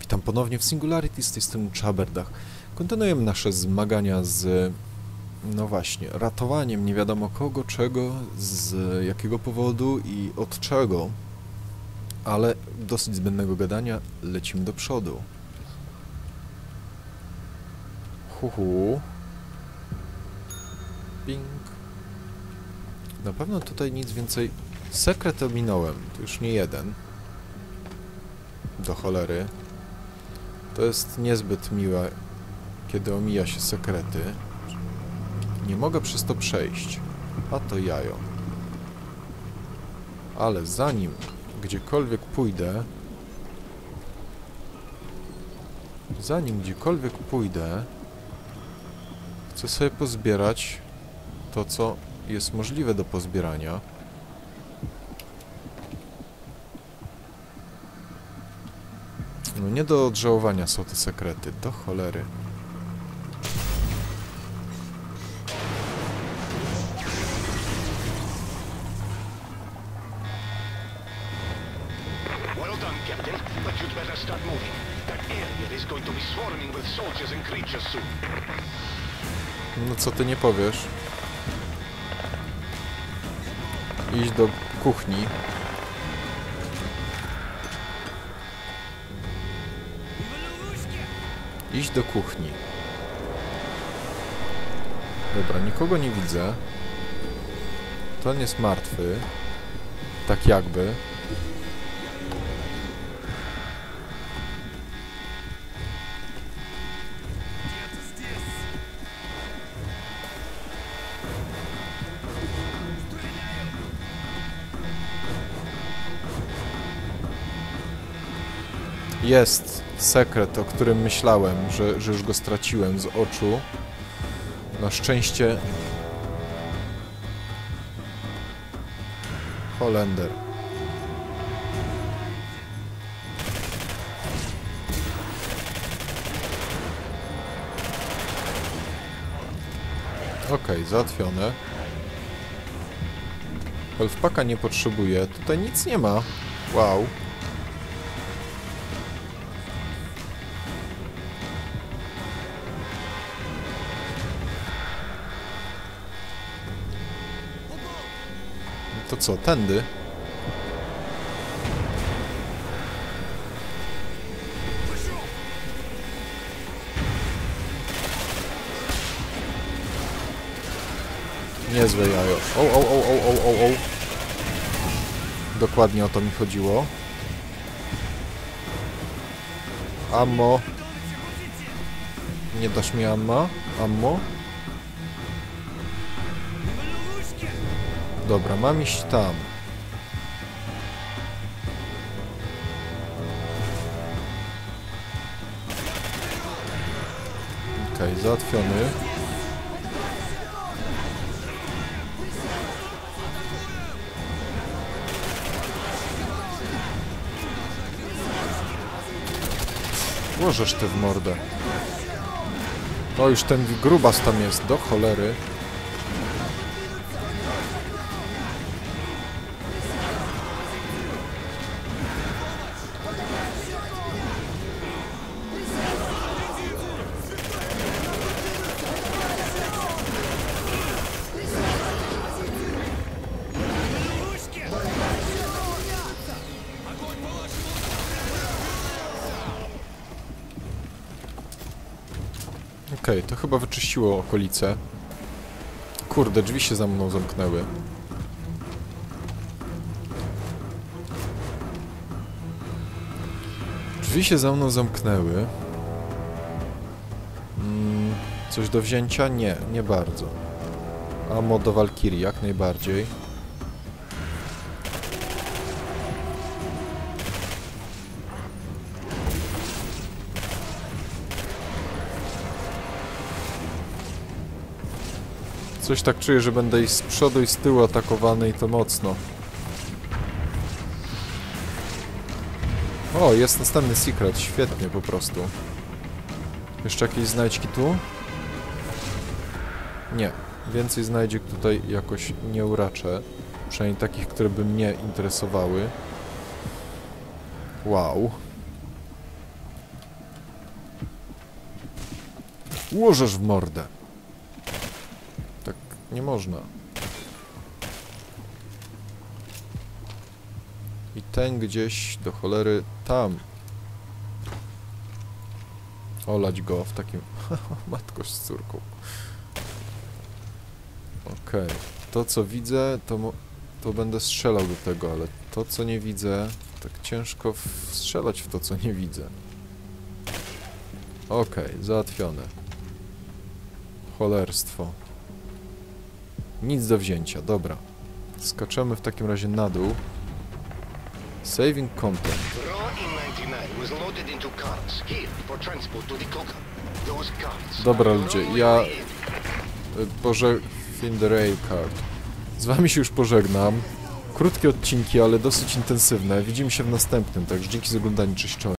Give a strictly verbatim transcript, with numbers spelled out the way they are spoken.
Witam ponownie w Singularity, z tej strony Chaberdach. Kontynuujemy nasze zmagania z, no właśnie, ratowaniem nie wiadomo kogo, czego, z jakiego powodu i od czego. Ale dosyć zbędnego gadania, lecimy do przodu. Huhu. Ping. Na pewno tutaj nic więcej... Sekret ominąłem, to już nie jeden. Do cholery. To jest niezbyt miłe, kiedy omija się sekrety. Nie mogę przez to przejść. A to jajo. Ale zanim gdziekolwiek pójdę... Zanim gdziekolwiek pójdę... Chcę sobie pozbierać to, co jest możliwe do pozbierania. No nie do odżałowania są te sekrety, do cholery. Well done, Captain, but you'd better start moving. That area is going to be swarming with soldiers and creatures soon. No co ty nie powiesz? Idź do kuchni. Iść do kuchni. Dobra, nikogo nie widzę. Ten jest martwy. Tak jakby. Jest sekret, o którym myślałem, że, że już go straciłem z oczu. Na szczęście... Holender. Okej, okay, załatwione. Wolfpacka nie potrzebuję. Tutaj nic nie ma. Wow. To co, tędy? Niezłe jajo. O, o, o, o, o, o, o. Dokładnie o to mi chodziło. Ammo. Nie dasz mi ammo? Ammo? Dobra, mam iść tam. Okej, okay, załatwiony. Łożesz ty w mordę. O, już ten grubas tam jest, do cholery. Okej, okay, to chyba wyczyściło okolice. Kurde, drzwi się za mną zamknęły. Drzwi się za mną zamknęły. Mm, coś do wzięcia? Nie, nie bardzo. Ammo do Walkirii, jak najbardziej. Coś tak czuję, że będę i z przodu i z tyłu atakowany i to mocno. O, jest następny secret, świetnie po prostu. Jeszcze jakieś znajdźki tu? Nie. Więcej znajdziek tutaj jakoś nie uraczę. Przynajmniej takich, które by mnie interesowały. Wow. Łożesz w mordę. Tak nie można. I ten gdzieś do cholery tam. Olać go w takim... Matko z córką. Okej. Okay. To co widzę, to, mo... to będę strzelał do tego, ale to co nie widzę, tak ciężko strzelać w to co nie widzę. Okej, okay, załatwione. Cholerstwo. Nic do wzięcia, dobra. Skaczemy w takim razie na dół. Saving content. Dobra ludzie, ja... Boże... Find the rail card. Z wami się już pożegnam. Krótkie odcinki, ale dosyć intensywne. Widzimy się w następnym, także dzięki za oglądanie, cześć, czołem.